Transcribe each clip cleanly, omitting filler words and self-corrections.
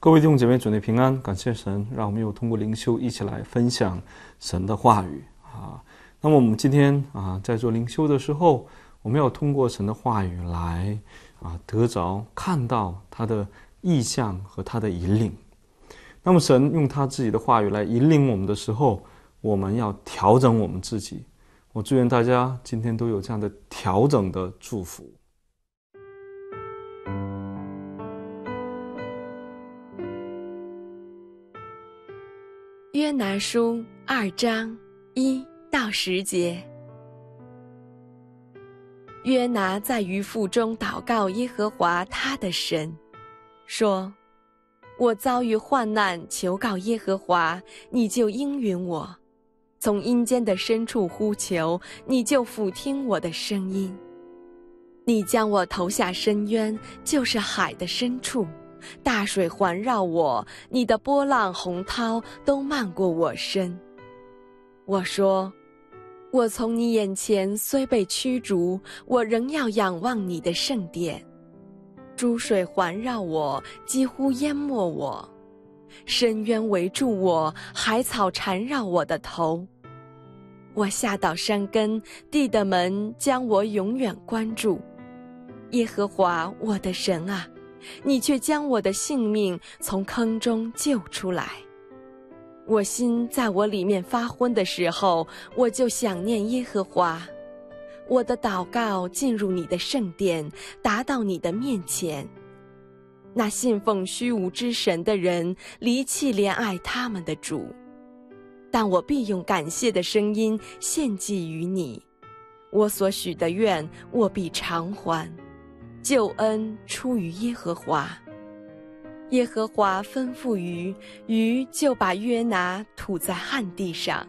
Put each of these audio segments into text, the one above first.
各位弟兄姐妹，主内平安，感谢神，让我们又通过灵修一起来分享神的话语那么我们今天在做灵修的时候，我们要通过神的话语来得着看到他的意象和他的引领。那么神用他自己的话语来引领我们的时候，我们要调整我们自己。我祝愿大家今天都有这样的调整的祝福。 约拿书2章1到10节。约拿在鱼腹中祷告耶和华他的神，说：我遭遇患难，求告耶和华，你就应允我；从阴间的深处呼求，你就俯听我的声音。你将我投下深渊，就是海的深处，大水环绕我，你的波浪洪涛都漫过我身。我说：我从你眼前虽被驱逐，我仍要仰望你的圣殿。诸水环绕我，几乎淹没我；深渊围住我，海草缠绕我的头。我下到山根，地的门将我永远关住。耶和华我的神啊，你却将我的性命从坑中救出来。我心在我里面发昏的时候，我就想念耶和华。我的祷告进入你的圣殿，达到你的面前。那信奉虚无之神的人离弃怜爱他们的主，但我必用感谢的声音献祭于你。我所许的愿，我必偿还。救恩出于耶和华。耶和华吩咐鱼，鱼就把约拿吐在旱地上。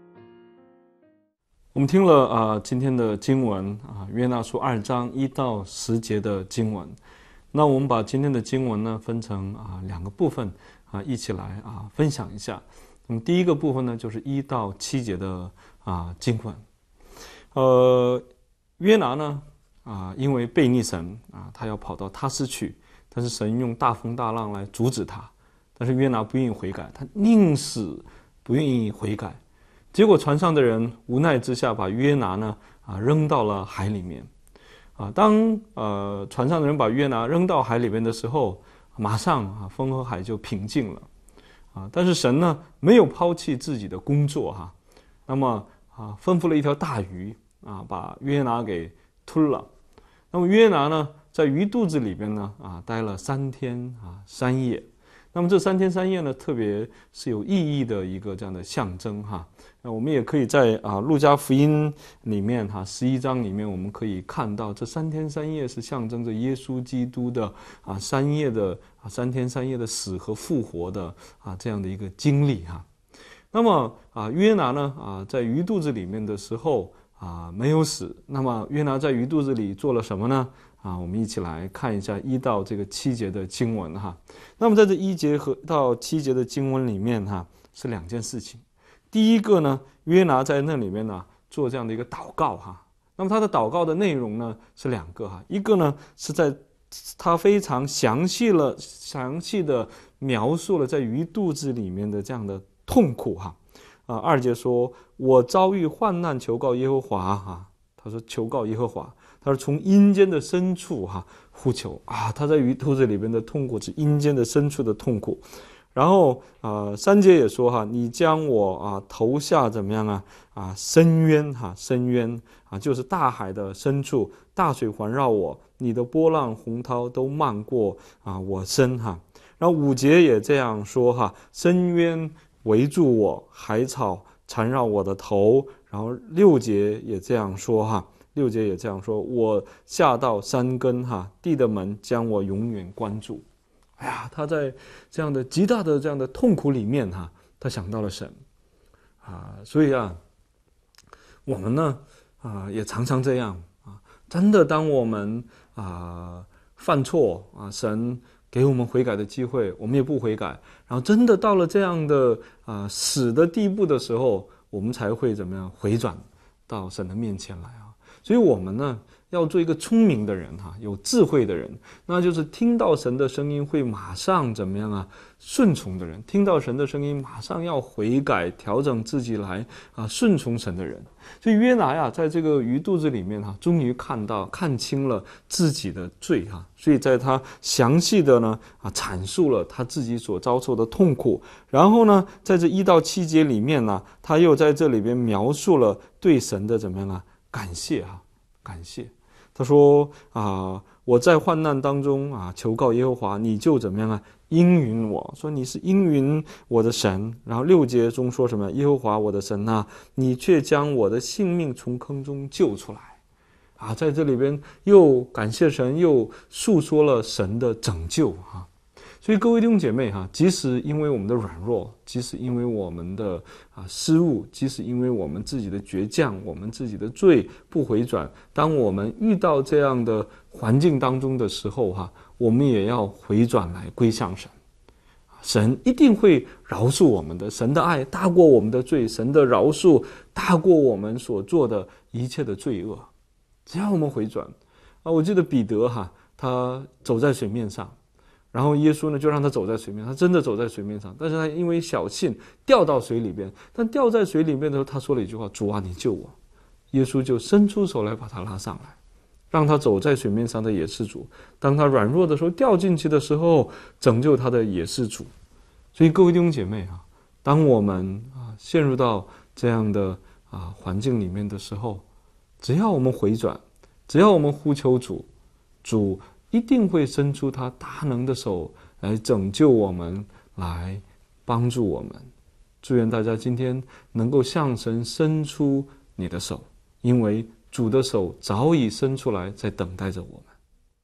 我们听了今天的经文约拿书2章1到10节的经文。那我们把今天的经文呢分成2个部分一起来分享一下。那么第一个部分呢就是1到7节的经文。约拿呢因为悖逆神他要跑到他施去，但是神用大风大浪来阻止他，但是约拿不愿意悔改，他宁死不愿意悔改。结果船上的人无奈之下把约拿呢扔到了海里面当船上的人把约拿扔到海里面的时候，马上风和海就平静了但是神呢没有抛弃自己的工作那么吩咐了一条大鱼把约拿给吞了。那么约拿呢在鱼肚子里边呢待了3天3夜。那么这3天3夜呢特别是有意义的一个这样的象征那我们也可以在路加福音里面11章里面我们可以看到，这3天3夜是象征着耶稣基督的3天3夜的死和复活的这样的一个经历那么约拿呢在鱼肚子里面的时候没有死。那么约拿在鱼肚子里做了什么呢我们一起来看一下1到7节的经文那么在这1节到7节的经文里面是2件事情。第一个呢，约拿在那里面呢做这样的一个祷告那么他的祷告的内容呢是2个一个呢是在他非常详细的描述了在鱼肚子里面的这样的痛苦2节说，我遭遇患难，求告耶和华他说求告耶和华，他说从阴间的深处呼求他在鱼肚子里面的痛苦是阴间的深处的痛苦。然后3节也说你将我投下怎么样深渊深渊就是大海的深处，大水环绕我，你的波浪洪涛都漫过我身然后5节也这样说深渊围住我，海草缠绕我的头。然后6节也这样说6节也这样说，我下到山根地的门将我永远关住。他在这样的极大的这样的痛苦里面他想到了神所以我们呢也常常这样真的当我们犯错神给我们悔改的机会，我们也不悔改，然后真的到了这样的死的地步的时候，我们才会怎么样回转到神的面前来所以我们呢要做一个聪明的人有智慧的人，那就是听到神的声音会马上怎么样顺从的人，听到神的声音马上要悔改调整自己来顺从神的人。所以约拿在这个鱼肚子里面终于看清了自己的罪所以在他详细的呢阐述了他自己所遭受的痛苦，然后呢在这1到7节里面呢，他又在这里边描述了对神的怎么样感谢。他说我在患难当中求告耶和华，你就怎么样应允我，说你是应允我的神。然后6节中说什么？耶和华我的神你却将我的性命从坑中救出来在这里边又感谢神，又诉说了神的拯救所以各位弟兄姐妹即使因为我们的软弱，即使因为我们的失误，即使因为我们自己的倔强，我们自己的罪不回转，当我们遇到这样的环境当中的时候我们也要回转来归向神。神一定会饶恕我们的，神的爱大过我们的罪，神的饶恕大过我们所做的一切的罪恶。只要我们回转我记得彼得他走在水面上，然后耶稣呢就让他走在水面上，他真的走在水面上，但是他因为小信掉到水里边，但掉在水里面的时候，他说了一句话：主啊，你救我。耶稣就伸出手来把他拉上来，让他走在水面上的也是主，当他软弱的时候，掉进去的时候，拯救他的也是主。所以各位弟兄姐妹当我们陷入到这样的环境里面的时候，只要我们回转，只要我们呼求主，主一定会伸出他大能的手来拯救我们，来帮助我们。祝愿大家今天能够向神伸出你的手，因为主的手早已伸出来，在等待着我们。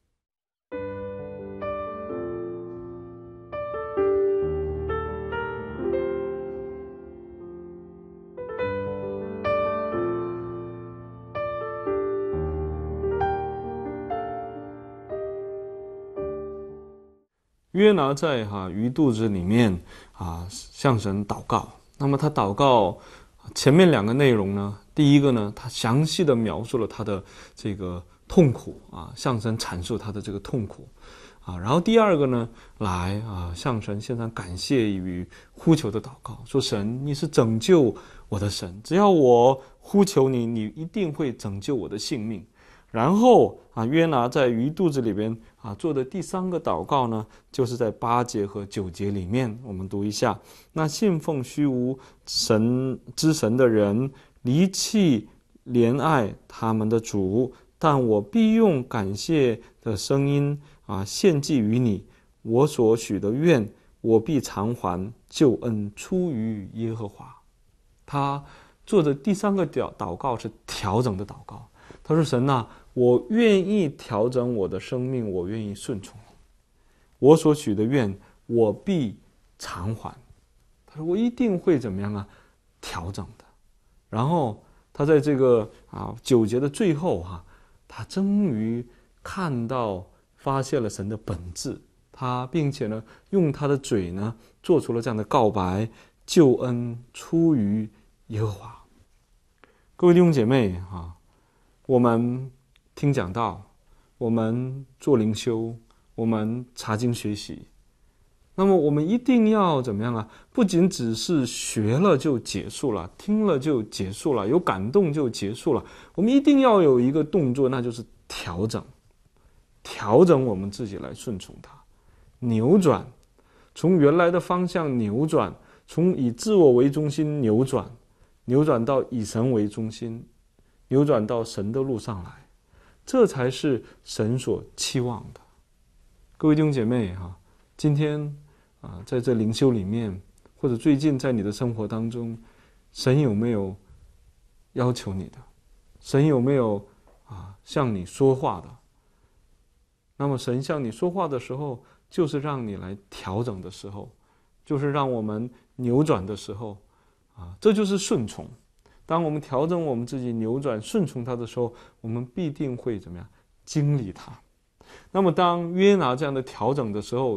约拿在鱼肚子里面向神祷告。那么他祷告前面2个内容呢，第一个呢，他详细的描述了他的这个痛苦向神阐述他的这个痛苦然后第二个呢，来向神献上感谢与呼求的祷告，说神你是拯救我的神，只要我呼求你，你一定会拯救我的性命。然后约拿在鱼肚子里边做的第3个祷告呢，就是在8节和9节里面，我们读一下。那信奉虚无神的人离弃怜爱他们的主，但我必用感谢的声音献祭于你，我所许的愿我必偿还，救恩出于耶和华。他做的第3个祷告是调整的祷告。他说神我愿意调整我的生命，我愿意顺从你，我所许的愿我必偿还。他说我一定会怎么样调整的。然后他在这个9节的最后他终于看到发现了神的本质，他并且呢用他的嘴呢做出了这样的告白：救恩出于耶和华。各位弟兄姐妹我们听讲道，我们做灵修，我们查经学习，那么我们一定要怎么样不仅只是学了就结束了，听了就结束了，有感动就结束了，我们一定要有一个动作，那就是调整我们自己来顺从它，扭转，从原来的方向扭转，从以自我为中心扭转到以神为中心，扭转到神的路上来，这才是神所期望的。各位弟兄姐妹今天在这灵修里面，或者最近在你的生活当中，神有没有要求你的？神有没有向你说话的？那么神向你说话的时候，就是让你来调整的时候，就是让我们扭转的时候这就是顺从。当我们调整我们自己，扭转顺从他的时候，我们必定会怎么样经历他。那么当约拿这样的调整的时候，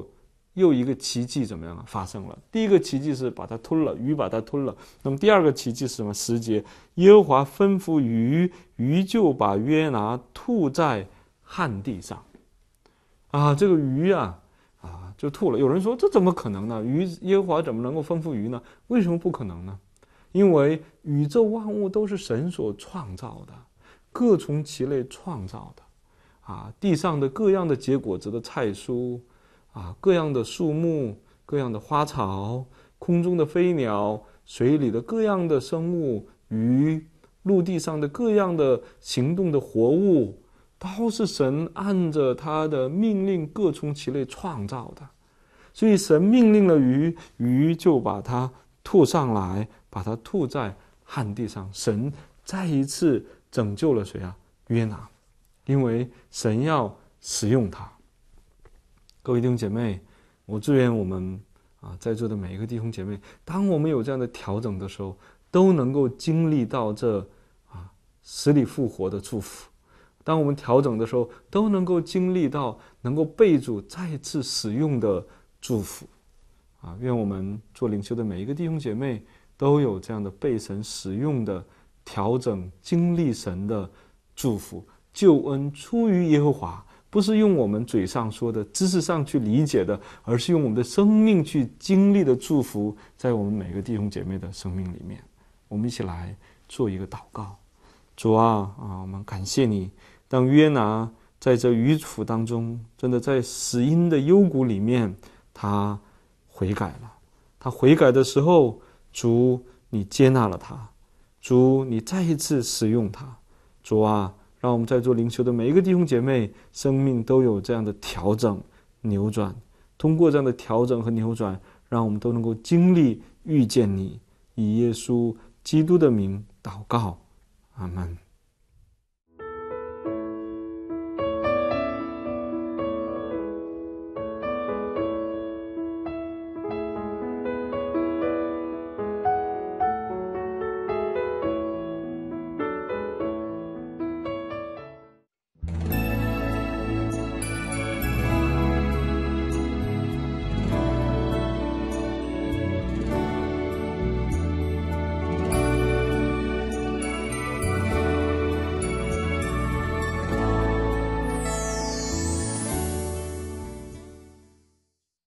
又一个奇迹怎么样发生了？第一个奇迹是把它吞了，鱼把它吞了。那么第二个奇迹是什么？10节，耶和华吩咐鱼，鱼就把约拿吐在旱地上。这个鱼就吐了。有人说这怎么可能呢？耶和华怎么能够吩咐鱼呢？为什么不可能呢？因为宇宙万物都是神所创造的，各从其类创造的。地上的各样的结果子的菜蔬，各样的树木，各样的花草，空中的飞鸟，水里的各样的生物，鱼，陆地上的各样的行动的活物，都是神按着他的命令各从其类创造的。所以神命令了鱼，鱼就把它吐上来，把它吐在旱地上。神再一次拯救了谁约拿，因为神要使用他。各位弟兄姐妹，我祝愿我们在座的每一个弟兄姐妹，当我们有这样的调整的时候，都能够经历到这死里复活的祝福。当我们调整的时候，都能够经历到能够被主再次使用的祝福。愿我们做领袖的每一个弟兄姐妹都有这样的被神使用的调整，经历神的祝福。救恩出于耶和华，不是用我们嘴上说的知识上去理解的，而是用我们的生命去经历的祝福，在我们每个弟兄姐妹的生命里面。我们一起来做一个祷告。主我们感谢你，当约拿在这鱼腹当中，真的在死荫的幽谷里面，他悔改了。他悔改的时候，主你接纳了他，主你再一次使用他。主让我们在座灵修的每一个弟兄姐妹生命都有这样的调整扭转，通过这样的调整和扭转，让我们都能够经历遇见你。以耶稣基督的名祷告，阿们。